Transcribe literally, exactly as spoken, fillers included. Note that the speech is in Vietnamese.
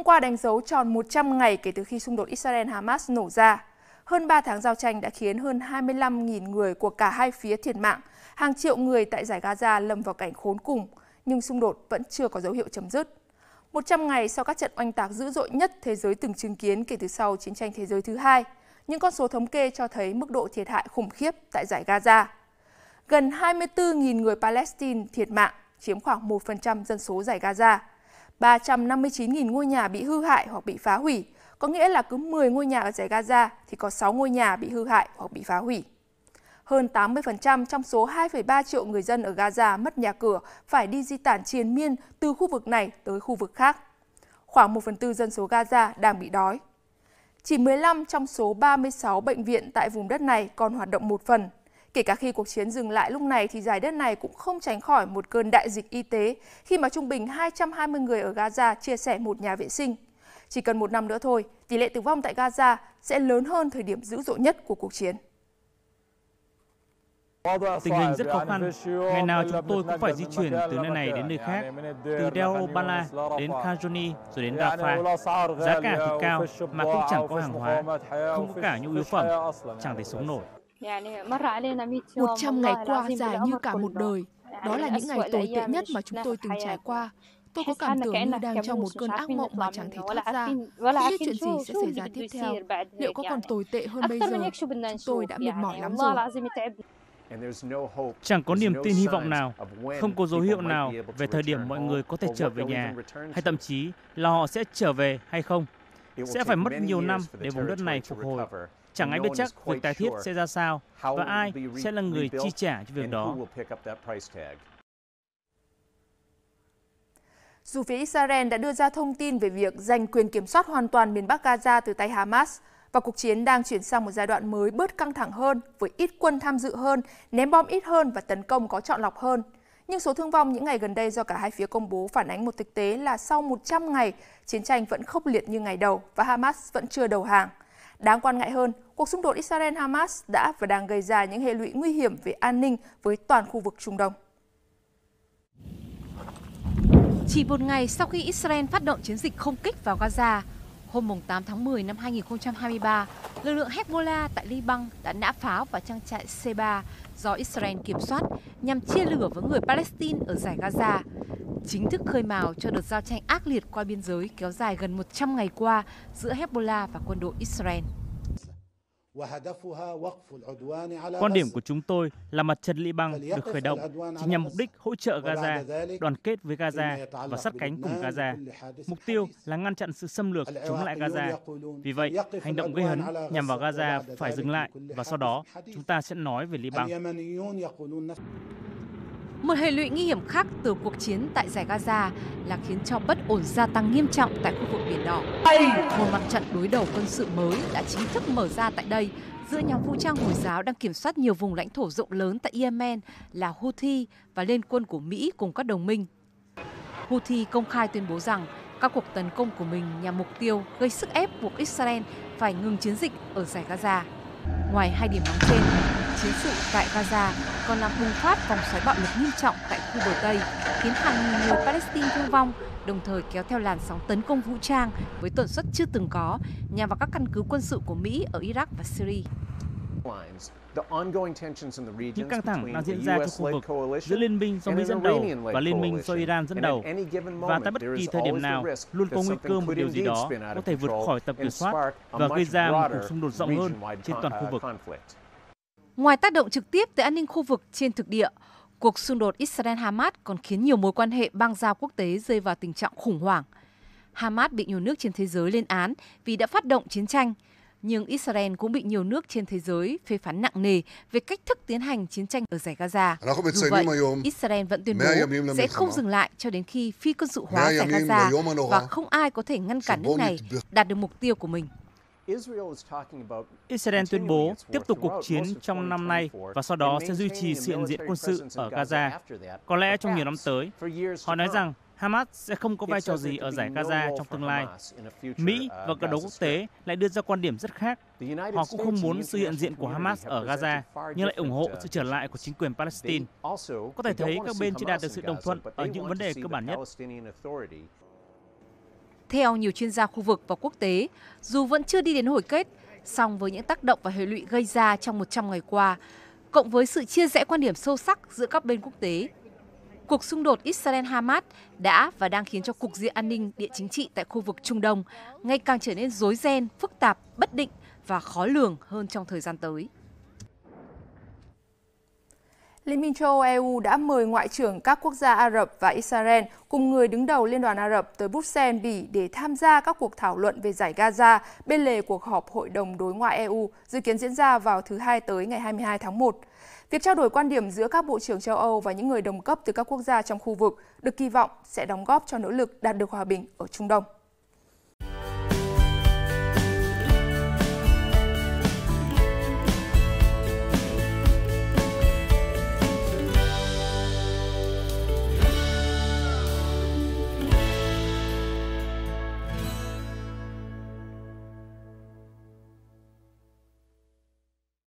qua đánh dấu tròn một trăm ngày kể từ khi xung đột Israel-Hamas nổ ra. Hơn ba tháng giao tranh đã khiến hơn hai mươi lăm nghìn người của cả hai phía thiệt mạng, hàng triệu người tại Dải Gaza lâm vào cảnh khốn cùng, nhưng xung đột vẫn chưa có dấu hiệu chấm dứt. một trăm ngày sau các trận oanh tạc dữ dội nhất thế giới từng chứng kiến kể từ sau chiến tranh thế giới thứ hai, những con số thống kê cho thấy mức độ thiệt hại khủng khiếp tại Dải Gaza. Gần hai mươi tư nghìn người Palestine thiệt mạng, chiếm khoảng một phần trăm dân số Dải Gaza. ba trăm năm mươi chín nghìn ngôi nhà bị hư hại hoặc bị phá hủy, có nghĩa là cứ mười ngôi nhà ở Dải Gaza thì có sáu ngôi nhà bị hư hại hoặc bị phá hủy. Hơn tám mươi phần trăm trong số hai phẩy ba triệu người dân ở Gaza mất nhà cửa phải đi di tản triền miên từ khu vực này tới khu vực khác. Khoảng một phần tư dân số Gaza đang bị đói. Chỉ mười lăm trong số ba mươi sáu bệnh viện tại vùng đất này còn hoạt động một phần. Kể cả khi cuộc chiến dừng lại lúc này thì giải đất này cũng không tránh khỏi một cơn đại dịch y tế khi mà trung bình hai trăm hai mươi người ở Gaza chia sẻ một nhà vệ sinh. Chỉ cần một năm nữa thôi, tỷ lệ tử vong tại Gaza sẽ lớn hơn thời điểm dữ dội nhất của cuộc chiến. Tình hình rất khó khăn. Ngày nào chúng tôi cũng phải di chuyển từ nơi này đến nơi khác, từ Deir el-Balah đến Khan Younis rồi đến Rafah. Giá cả thì cao mà cũng chẳng có hàng hóa, không có cả nhu yếu phẩm, chẳng thể sống nổi. một trăm ngày qua dài như cả một đời. Đó là những ngày tồi tệ nhất mà chúng tôi từng trải qua. Tôi có cảm tưởng như đang trong một cơn ác mộng mà chẳng thể thoát ra. Không biết chuyện gì sẽ xảy ra tiếp theo. Liệu có còn tồi tệ hơn bây giờ? Chúng tôi đã mệt mỏi lắm rồi. Chẳng có niềm tin hy vọng nào, không có dấu hiệu nào về thời điểm mọi người có thể trở về nhà, hay thậm chí là họ sẽ trở về hay không. Sẽ phải mất nhiều năm để vùng đất này phục hồi. Chẳng ai biết chắc việc tái thiết sẽ ra sao và ai sẽ là người chi trả cho việc đó. Dù phía Israel đã đưa ra thông tin về việc giành quyền kiểm soát hoàn toàn miền Bắc Gaza từ tay Hamas, và cuộc chiến đang chuyển sang một giai đoạn mới bớt căng thẳng hơn, với ít quân tham dự hơn, ném bom ít hơn và tấn công có chọn lọc hơn. Nhưng số thương vong những ngày gần đây do cả hai phía công bố phản ánh một thực tế là sau một trăm ngày, chiến tranh vẫn khốc liệt như ngày đầu và Hamas vẫn chưa đầu hàng. Đáng quan ngại hơn, cuộc xung đột Israel-Hamas đã và đang gây ra những hệ lụy nguy hiểm về an ninh với toàn khu vực Trung Đông. Chỉ một ngày sau khi Israel phát động chiến dịch không kích vào Gaza, hôm tám tháng mười năm hai nghìn không trăm hai mươi ba, lực lượng Hezbollah tại Liban đã nã pháo vào trang trại Sheba do Israel kiểm soát nhằm chia lửa với người Palestine ở Dải Gaza, chính thức khơi mào cho đợt giao tranh ác liệt qua biên giới kéo dài gần một trăm ngày qua giữa Hezbollah và quân đội Israel. Quan điểm của chúng tôi là mặt trận Liban được khởi động chỉ nhằm mục đích hỗ trợ Gaza, đoàn kết với Gaza và sát cánh cùng Gaza. Mục tiêu là ngăn chặn sự xâm lược chống lại Gaza. Vì vậy, hành động gây hấn nhằm vào Gaza phải dừng lại và sau đó chúng ta sẽ nói về Liban. Một hệ lụy nguy hiểm khác từ cuộc chiến tại Dải Gaza là khiến cho bất ổn gia tăng nghiêm trọng tại khu vực Biển Đỏ. Một mặt trận đối đầu quân sự mới đã chính thức mở ra tại đây giữa nhóm vũ trang Hồi giáo đang kiểm soát nhiều vùng lãnh thổ rộng lớn tại Yemen là Houthi và liên quân của Mỹ cùng các đồng minh. Houthi công khai tuyên bố rằng các cuộc tấn công của mình nhằm mục tiêu gây sức ép buộc Israel phải ngừng chiến dịch ở Dải Gaza. Ngoài hai điểm nóng trên, chiến sự tại Gaza còn làm bùng phát vòng xoáy bạo lực nghiêm trọng tại khu bờ Tây, khiến hàng nghìn người Palestine thương vong, đồng thời kéo theo làn sóng tấn công vũ trang với tần suất chưa từng có nhằm vào các căn cứ quân sự của Mỹ ở Iraq và Syria. Những căng thẳng đang diễn ra trong khu vực giữa liên minh do Mỹ dẫn đầu và liên minh do Iran dẫn đầu, và tại bất kỳ thời điểm nào luôn có nguy cơ một điều gì đó có thể vượt khỏi tầm kiểm soát và gây ra một cuộc xung đột rộng hơn trên toàn khu vực. Ngoài tác động trực tiếp tới an ninh khu vực trên thực địa, cuộc xung đột Israel-Hamas còn khiến nhiều mối quan hệ bang giao quốc tế rơi vào tình trạng khủng hoảng. Hamas bị nhiều nước trên thế giới lên án vì đã phát động chiến tranh, nhưng Israel cũng bị nhiều nước trên thế giới phê phán nặng nề về cách thức tiến hành chiến tranh ở Dải Gaza. Dù vậy, Israel vẫn tuyên bố sẽ không dừng lại cho đến khi phi quân sự hóa Dải Gaza và không ai có thể ngăn cản nước này đạt được mục tiêu của mình. Israel tuyên bố tiếp tục cuộc chiến trong năm nay và sau đó sẽ duy trì sự hiện diện quân sự ở Gaza. Có lẽ trong nhiều năm tới, họ nói rằng Hamas sẽ không có vai trò gì ở Dải Gaza trong tương lai. Mỹ và cộng đồng quốc tế lại đưa ra quan điểm rất khác. Họ cũng không muốn sự hiện diện của Hamas ở Gaza, nhưng lại ủng hộ sự trở lại của chính quyền Palestine. Có thể thấy các bên chưa đạt được sự đồng thuận ở những vấn đề cơ bản nhất. theo nhiều chuyên gia khu vực và quốc tế, dù vẫn chưa đi đến hồi kết, song với những tác động và hệ lụy gây ra trong một trăm ngày qua, cộng với sự chia rẽ quan điểm sâu sắc giữa các bên quốc tế, cuộc xung đột Israel-Hamas đã và đang khiến cho cục diện an ninh địa chính trị tại khu vực Trung Đông ngày càng trở nên rối ren, phức tạp, bất định và khó lường hơn trong thời gian tới. Liên minh châu Âu E U đã mời Ngoại trưởng các quốc gia Ả Rập và Israel cùng người đứng đầu Liên đoàn Ả Rập tới Bruxelles, Bỉ để tham gia các cuộc thảo luận về giải Gaza bên lề cuộc họp Hội đồng Đối ngoại E U dự kiến diễn ra vào thứ Hai tới ngày hai mươi hai tháng một. Việc trao đổi quan điểm giữa các bộ trưởng châu Âu và những người đồng cấp từ các quốc gia trong khu vực được kỳ vọng sẽ đóng góp cho nỗ lực đạt được hòa bình ở Trung Đông.